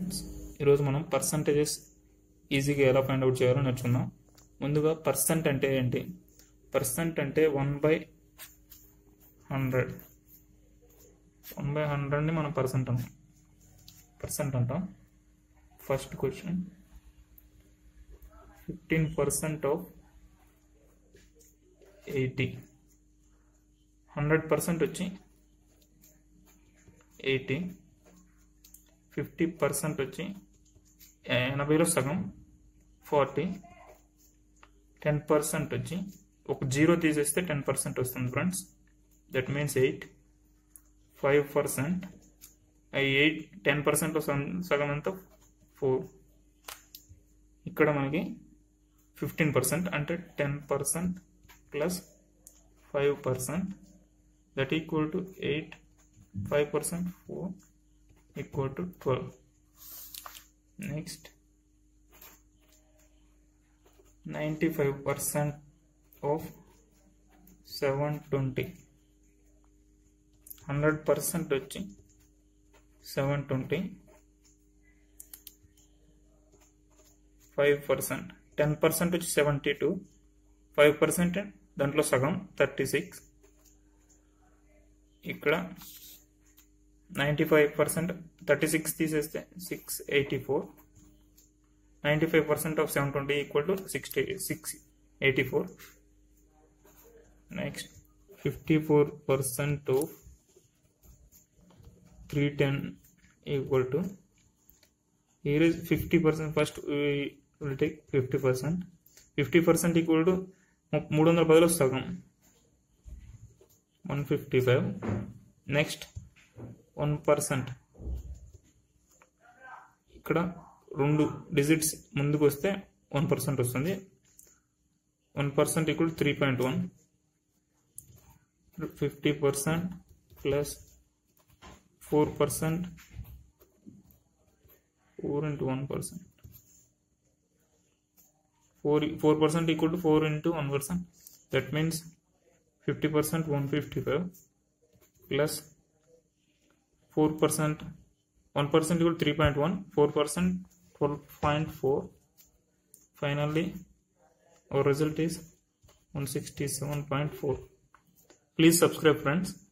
Friends, ఈరోజు మనం percentages ఈజీగా ఎలా ఫైండ్ అవుట్ చేయాలో నేర్చుకుందాం. ముందుగా పర్సెంట్ అంటే ఏంటి? పర్సెంట్ అంటే 1/100. 1/100ని మనం పర్సెంట్ అంటాం. First question, 15% of 80. 100% వచ్చి 80. 50% వచ్చి 80లో సగం 40. 10% వచ్చి ఒక 0 తీసేస్తే 10% వస్తుంది ఫ్రెండ్స్. That means 8. 5%. 10% సగం ఎంత? 4. ఇక్కడ మనకి 15% అంటే 10% plus 5%, that equal to 8. 5% 4 equal to 12. Next, 95% of 720. 100% వచ్చి 720. 5%. 10% వచ్చి 72. 5% దాంట్లో సగం 36. ఇక్కడ 95%, 36 తీసేస్తే 684. 95% of 720 equal to 684. Next, 54% of 310 equal to, here is 50%. First we will take 50%. 50% equal to 310లో సగం 155. నెక్స్ట్ 1%. ఇక్కడ 2 డిజిట్స్ ముందుకు వస్తే 1% వస్తుంది. 1% equal 3.1. 50% plus 4%. 4 into 1%. 4% equal to 4 into 1%. That means 50% 155 plus 4%. 1% equal to 3.1. 4% 12.4. Finally, our result is 167.4. Please subscribe, friends.